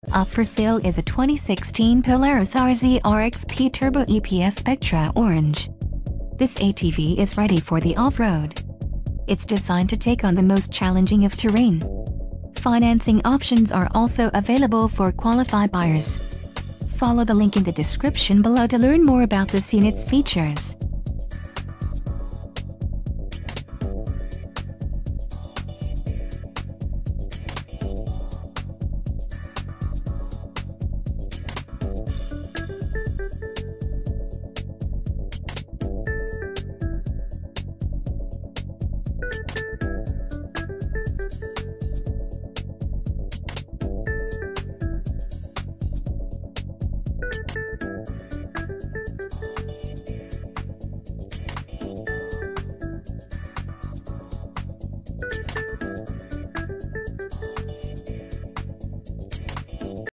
Up for sale is a 2016 Polaris RZR XP Turbo EPS Spectra Orange. This ATV is ready for the off-road. It's designed to take on the most challenging of terrain. Financing options are also available for qualified buyers. Follow the link in the description below to learn more about this unit's features.